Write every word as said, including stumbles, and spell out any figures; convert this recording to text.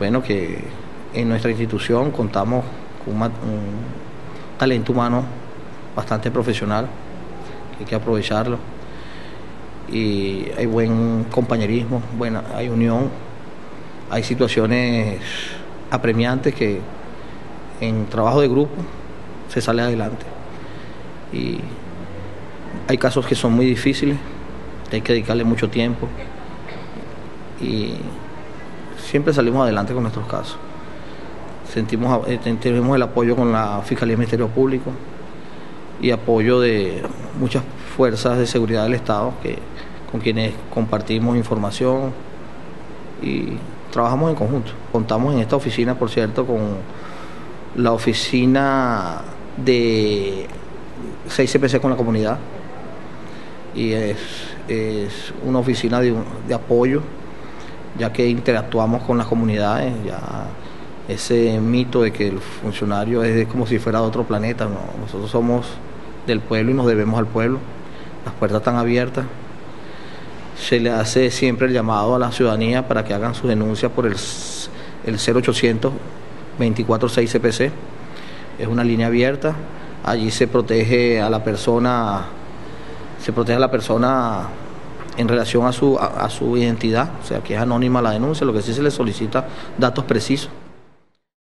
bueno, que en nuestra institución contamos con un talento humano bastante profesional, que hay que aprovecharlo, y hay buen compañerismo, buena, hay unión, hay situaciones apremiantes que en trabajo de grupo se sale adelante, y hay casos que son muy difíciles, hay que dedicarle mucho tiempo, y siempre salimos adelante con nuestros casos. Sentimos, tenemos el apoyo con la Fiscalía del Ministerio Público y apoyo de muchas fuerzas de seguridad del Estado que, con quienes compartimos información y trabajamos en conjunto. Contamos en esta oficina, por cierto, con la oficina de seis C P C con la comunidad, y es, es una oficina de, de apoyo, ya que interactuamos con las comunidades. Ya ese mito de que el funcionario es como si fuera de otro planeta, no, nosotros somos del pueblo y nos debemos al pueblo. Las puertas están abiertas. Se le hace siempre el llamado a la ciudadanía para que hagan sus denuncias por el, el cero ochocientos veinticuatro seis C P C. Es una línea abierta. Allí se protege a la persona, se protege a la persona en relación a su, a, a su identidad, o sea que es anónima la denuncia. Lo que sí se le solicita datos precisos.